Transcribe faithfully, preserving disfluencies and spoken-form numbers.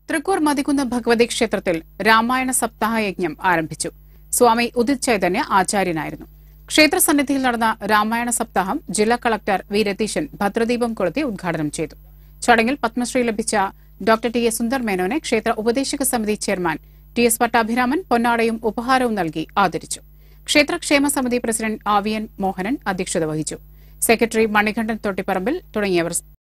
Trikkur Mathikunnu Bhagavathi Kshethram Ramayana Saptaha Yajnam ആരംഭിച്ചു. സ്വാമി ഉദിത് ചൈതന്യ ആചാര്യനായിരുന്നു. ക്ഷേത്രസന്നിധിയിൽ നടന്ന രാമായണ സപ്താഹം ജില്ലാ കളക്ടർ വി രതീശൻ ഭദ്രദീപം കൊളുത്തി ഉദ്ഘാടനം ചെയ്തു. ചടങ്ങിൽ പത്മശ്രീ ലഭിച്ച ഡോക്ടർ ടി എ സുന്ദർ മേനോനെ ക്ഷേത്ര ഉപദേശക സമിതി ചെയർമാൻ ടി എസ് പട്ടാഭിരാമൻ പൊന്നാടയും ഉപഹാരവും നൽകി ആദരിച്ചു. ക്ഷേത്രക്ഷേമ സമിതി പ്രസിഡന്റ് ആവിയൻ മോഹനൻ അധ്യക്ഷത വഹിച്ചു. സെക്രട്ടറി മണികണ്ഠൻ തൊട്ടിപ്പറമ്പിൽ തുടങ്ങിയവർ